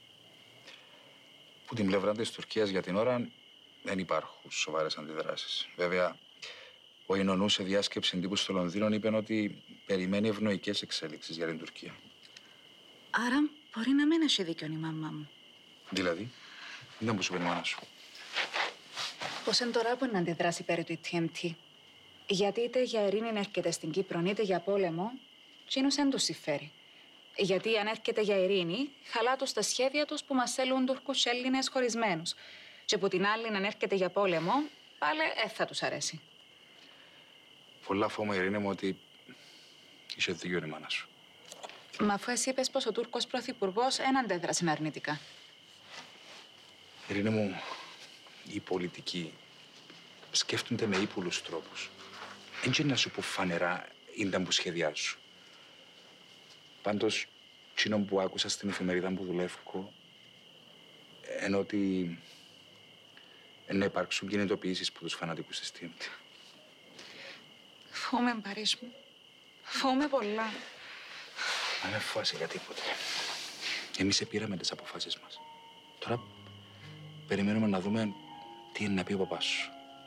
Που την πλευρά της Τουρκίας για την ώρα δεν υπάρχουν σοβαρές αντιδράσεις. Βέβαια, ο Ινωνού σε διάσκεψη τύπου στο Λονδίνο είπε ότι περιμένει ευνοϊκές εξέλιξεις για την Τουρκία. Άρα μπορεί να μην έχει δίκιο η μαμά μου. Δηλαδή, δεν μου σου πει η μάνα σου. Πως είναι τώρα που να αντιδράσει περί του TMT. Γιατί είτε για ειρήνη έρχεται στην Κύπρο, είτε για πόλεμο, τσίνος δεν τους συμφέρει. Γιατί αν έρχεται για ειρήνη, χαλά τους τα σχέδια τους που μας στέλνουν Τούρκους Έλληνες χωρισμένους. Και που την άλλη, αν έρχεται για πόλεμο, πάλι θα τους αρέσει. Πολλά φόβο, Ειρήνη μου, ότι είσαι δίκιο η μάνα σου. Μα αφού εσύ είπες πως ο Τούρκος Πρωθυπουργός δεν αντέδρασε αρνητικά. Ειρήνη μου, οι πολιτικοί σκέφτονται με ύπουλους τρόπους. Έτσι να σου πω φανερά ήταν που σχεδιάζουν. Πάντως, εκείνο που άκουσα στην εφημερίδα που δουλεύω, ενώ ότι να υπάρξουν κινητοποιήσεις από τους φανατικούς της TMT. Φοβούμαι, Μπαρίς μου. Φοβούμαι πολλά. Μα δεν φοβάσαι για τίποτε. Εμείς επήραμε τις αποφάσεις μας. Τώρα περιμένουμε να δούμε τι είναι να πει ο παπάς σου.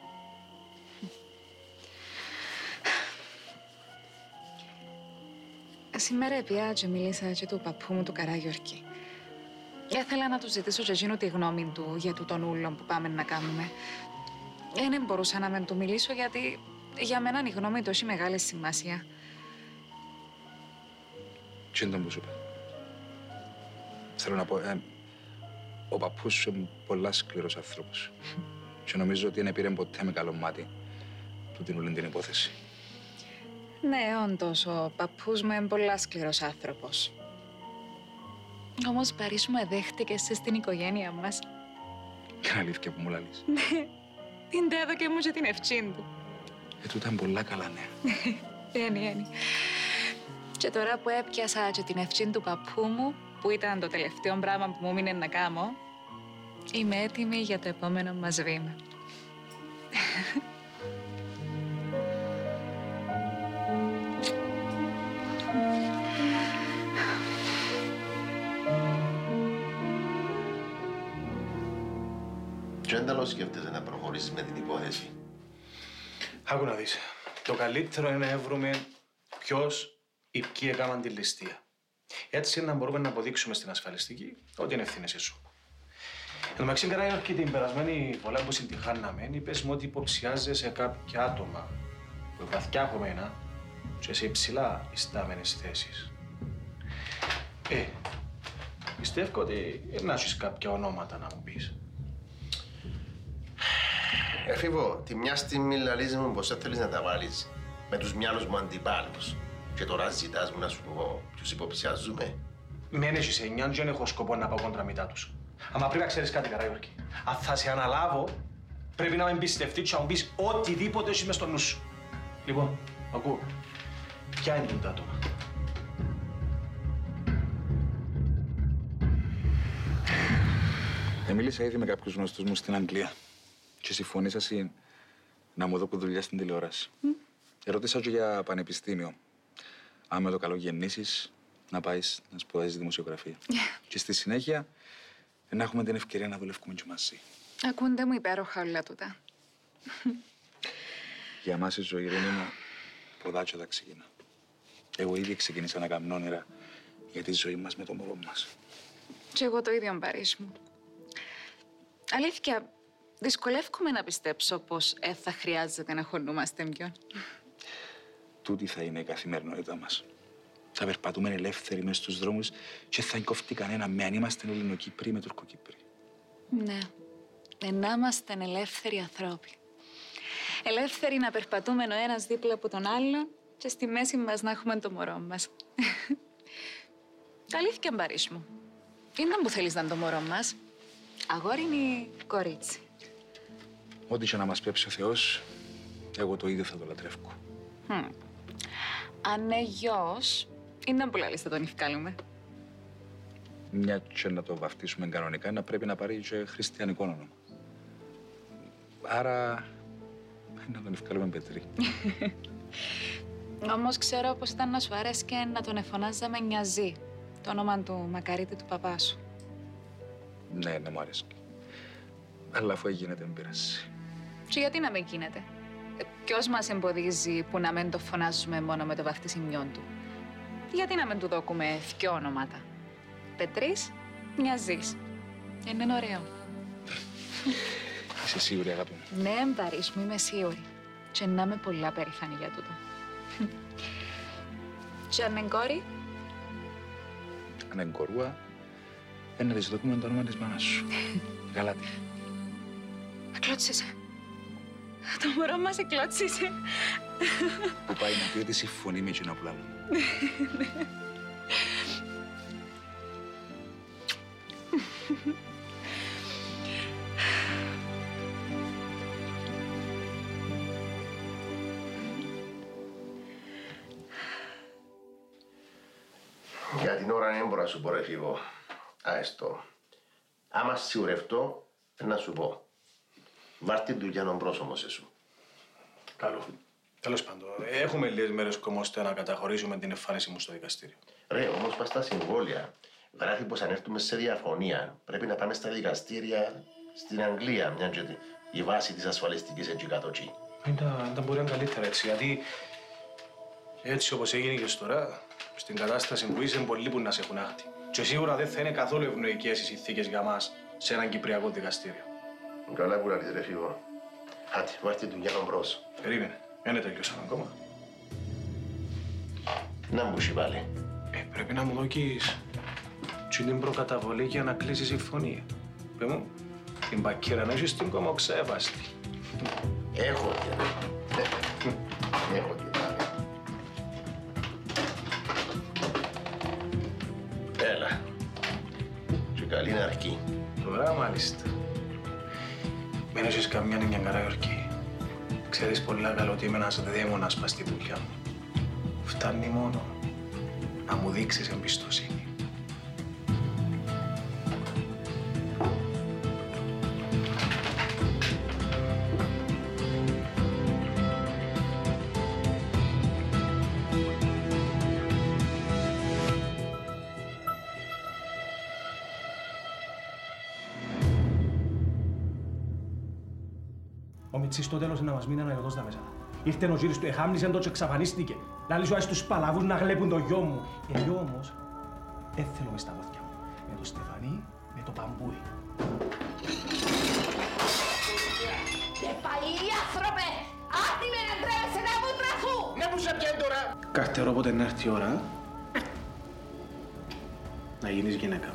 Σήμερα πια και μίλησα και του παππού μου του Καραγιώργη. Ήθελα να του ζητήσω και εκείνου τη γνώμη του για τούτον ούλον που πάμε να κάνουμε. Δεν μπορούσα να του μιλήσω γιατί για μένα η γνώμη του έχει μεγάλη σημασία. Τι ήταν που σου είπε. Θέλω να πω, ο παππούς σου είναι πολλά σκληρός άνθρωπος. Και νομίζω ότι δεν πήρε ποτέ με καλό μάτι του την όλη την υπόθεση. Ναι, όντως, ο παππούς μου είναι πολλά σκληρός άνθρωπος. Όμως, Μπαρίς μου, δέχτηκες στην οικογένεια μας. Και είναι αλήθεια που μου λαλείς. Ναι, την έδωκε μου και την ευτσήν του. Τούτα είναι πολλά καλά νέα. Είναι. Και τώρα που έπιασα και την ευτσήν του παππού μου, που ήταν το τελευταίο πράγμα που μου μείνε να κάνω, είμαι έτοιμη για το επόμενο μας βήμα. Και δεν τα σκέφτεσαι να προχωρήσεις με την υπόθεση. Άκου να δεις. Το καλύτερο είναι να βρούμε ποιος ή ποιοι έκαναν τη ληστεία. Έτσι να μπορούμε να αποδείξουμε στην ασφαλιστική ότι είναι ευθύνες σου. Εν τω μεταξύ, Καραϊόρκη, την περασμένη φορά που συντυχάναμε, είπες μου ότι υποψιάζεσαι κάποια άτομα που είναι βαθιά από μένα και σε υψηλά ιστάμενες θέσεις. Πιστεύω ότι να έχεις κάποια ονόματα να μου πεις. Εφήβο, τη μια στιγμή λαλείς μου πως θέλεις να τα βάλεις με τους μυαλούς μου αντιπάλους και τώρα ζητάς μου να σου πω ποιους υποψιάζουμε. Μεν έχεις εννιάν και δεν έχω σκοπό να πάω κόντρα μετά τους. Αλλά πρέπει να ξέρεις κάτι, Καραϊόρκη. Αν θα σε αναλάβω, πρέπει να με εμπιστευτείς και να μου πεις οτιδήποτε έχεις μες στο νου σου. Λοιπόν, ακούω. Ποια είναι τα άτομα? Μίλησα ήδη με κάποιους γνωστούς μου στην Αγγλία και συμφωνήσασαι να μου δώσουν δουλειά στην τηλεόραση. Ερώτησα και για πανεπιστήμιο. Αν με το καλό γεννήσεις, να πάεις να σπουδάζεις δημοσιογραφία. Και στη συνέχεια, να έχουμε την ευκαιρία να δουλεύουμε και μαζί. Ακούνται μου υπέροχα όλα τούτα. Για μας η ζωή, Ειρήνη μου, ποδάτσια τα ξεκινά. Εγώ ήδη ξεκίνησα να κάνω όνειρα για τη ζωή μας με το μωρό μας. Και εγώ το ίδιο, Μπαρίς μου. Αλήθεια, δυσκολεύομαι να πιστέψω πως θα χρειάζεται να χωνούμαστε ποιον. Τούτη θα είναι η καθημερινότητα μας. Θα περπατούμε ελεύθεροι μες στους δρόμους και θα κοφτεί κανένα με αν είμαστε Ελληνοκύπροι με Τουρκοκύπροι. Ναι, να είμαστε ελεύθεροι ανθρώποι. Ελεύθεροι να περπατούμε ο ένας δίπλα από τον άλλον και στη μέση μας να έχουμε το μωρό μας. Αλήθεια, Μπαρίς μου. Είναι που θέλεις να είναι το μωρό μας. Αγόρι ή κορίτσι? Ό,τι και να μας πέψει ο Θεός, εγώ το ίδιο θα το λατρεύω. Αν είναι γιος, είναι που λαλείς θα τον ευκάλουμε. Μια και να το βαφτίσουμε κανονικά, να πρέπει να πάρει και χριστιανικό όνομα. Άρα, να τον ευκάλουμε Πετρή. Όμως ξέρω πως ήταν να σου άρεσκε να τον εφωνάζαμε Νιαζή, το όνομα του μακαρίτη του παπά σου. Ναι, μου άρεσε. Αλλά αφού γίνεται, μην πειράσει. Και γιατί να μην γίνεται? Ποιος μας εμποδίζει που να μην το φωνάζουμε μόνο με το βαφτισιμιόν του? Γιατί να μην του δώκουμε δυο ονόματα? Πετρής, Νιαζής. Είναι ωραίο. Είσαι σίγουρη, αγάπη μου? Ναι, Μπαρίς μου, είμαι σίγουρη. Και να είμαι πολλά περήφανη για τούτο. Και αν είναι κόρη? Αν είναι κορούα, να της δώκουμε το όνομα της μάνας σου. Γαλάτη. Εκλώτσισε. Το μωρό μας εκλώτσισε. Που πάει να πει ότι συμφωνεί με εκείνα που λάλλουν. Για την ώρα δεν μπορώ να σου πω, ρε Φίβο. Άεστο. Άμα σιγουρευτώ, να σου πω. Βάρ' την δουλειά νομπρός όμως εσού. Καλό. Τέλος πάντων, έχουμε λίγες μέρες ακόμα ώστε να καταχωρήσουμε την εμφάνιση μου στο δικαστήριο. Ρε, όμως πας στα συμβόλαια. Γράφει πως αν έρθουμε σε διαφωνία, πρέπει να πάμε στα δικαστήρια στην Αγγλία, μια και η βάση της ασφαλιστικής έτσι κάτω εκεί. Δεν μπορεί να είναι καλύτερα έτσι, γιατί έτσι όπως έγινε και τώρα, στην κατάσταση που είσαι, πολλοί που να σε έχουν άχτη. Και σίγουρα δεν θα είναι καθόλου ευνοϊκές οι συνθήκες για μας σε έναν κυπριακό δικαστήριο. Καλά που λαλείς, ρε Φίβο. Άντε, βάρ' την δουλειά νομπρός. Περίμενε, δεν τελειώσαμε ακόμα. Να μπούσει πάλι. Πρέπει να μου δώκεις την προκαταβολή για να κλείσει συμφωνία. Πες μου, την πακέρα να έχεις την κομμοξέβαστη. Έχω και έχω και έλα. Και καλή είναι αρκεί. Τώρα μάλιστα. Μην έχεις καμιά νύμια Καραϊόρκη. Ξέρεις πολλά καλά ότι είμαι ένας δαίμονας πας στη δουλειά μου. Φτάνει μόνο να μου δείξεις εμπιστοσύνη. Ο Μιτσής στο τέλος να μας μείνει αναγιωτός τα μέσα. Ήρθε ο γύρις του, εχάμνησε το και εξαφανίστηκε. Λάλη σου άσε τους παλαβούς να γλέπουν το γιο μου. Εγώ όμως, δεν θέλω μες στα πόδια μου. Με το Στεφανί, με το Παμπούι. Παγίδι άνθρωπε! Άτιμε να τρέβεσαι τα μούτρα σου! Ναι που σε πιέν τώρα! Καρτερό όποτε να έρθει η ώρα, να γίνεις γυναίκα.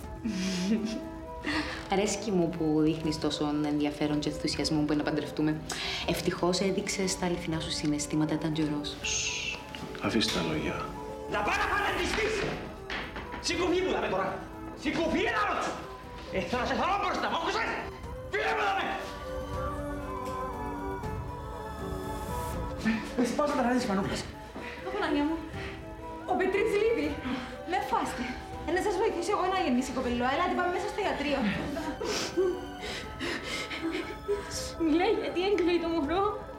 Αρέσκει μου που δείχνεις τόσο ενδιαφέρον και ενθουσιασμό που να παντρευτούμε. Ευτυχώς έδειξες τα αληθινά σου συναισθήματα, ήταν καιρός. Αφήστε τα λόγια. Να πάει να φανατιστείς! Σηκωφί μου δάμε τώρα! Σηκωφί έλα σου! Θέλω να σε θωρώ μπροστά, μ' άκουσες! Φύγε μου δάμε! Εσύ πάω να ράζεις Πανόπλας. Απαναγιά μου, ο Πετρίτς λείπει. Με φάστε. Να σας βοηθήσω εγώ να γεννήσει κοπελό. Έλατε πάμε μέσα στο ιατρείο. Μιλάει γιατί έγκλωει το μωρό.